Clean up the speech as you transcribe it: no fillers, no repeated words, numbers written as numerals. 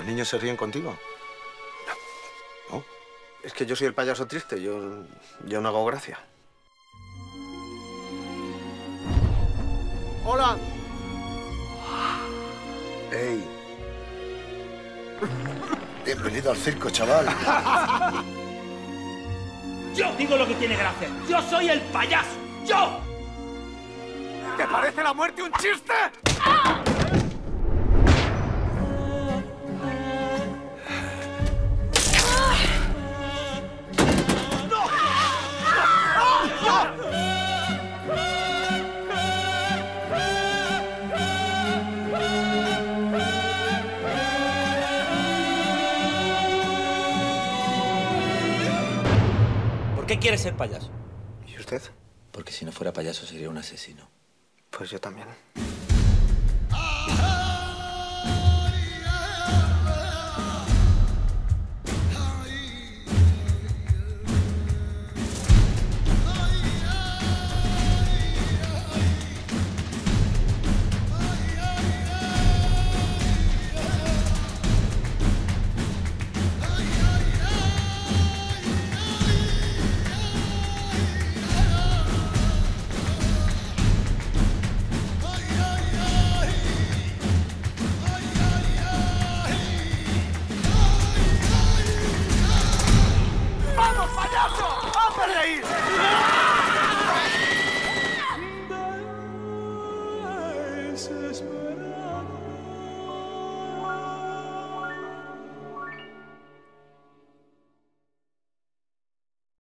niños se ríen contigo? ¿No? Es que yo soy el payaso triste, yo no hago gracia. ¡Hola! ¡Ey! Bienvenido al circo, chaval. Yo digo lo que tiene que hacer. Yo soy el payaso. ¡Yo! ¿Te parece la muerte un chiste? ¡Ah! ¿Por qué quieres ser payaso? ¿Y usted? Porque si no fuera payaso sería un asesino. Pues yo también.